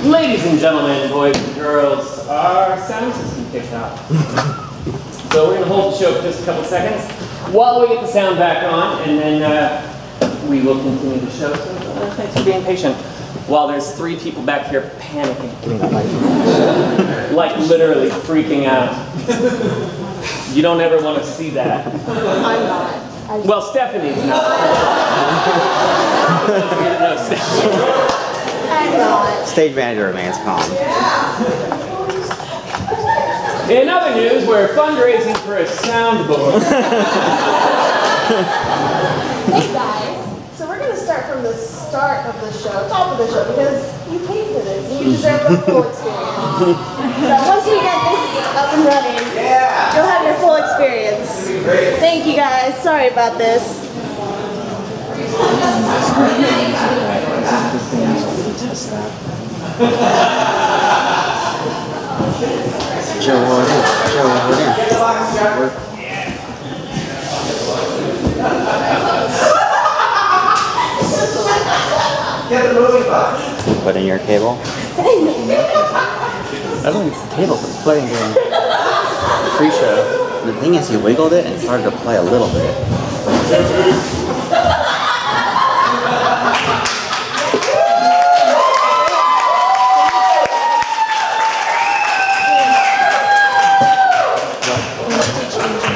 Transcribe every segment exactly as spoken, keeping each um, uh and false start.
Ladies and gentlemen, boys and girls, our sound system kicked out. So we're going to hold the show for just a couple seconds while we get the sound back on, and then uh, we will continue the show. So uh, thanks for being patient. While there's three people back here panicking. Like literally freaking out. You don't ever want to see that. I'm not. I Well, Stephanie's not. No, Stephanie. I'm not. Stage manager remains calm. In other news, we're fundraising for a soundboard. Hey guys, so we're going to start from the start of the show, top of the show, because you paid for this and you deserve the full experience. So once we get this up and running, you'll have your full experience. Thank you guys. Sorry about this. Joe, hold in. Joe, hold in. Get the movie box. Put in your cable. I don't think it's the table, but it's playing during the pre-show. The thing is, he wiggled it and started to play a little bit.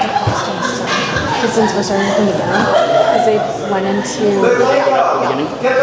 Since we're starting from the beginning, because they went into Get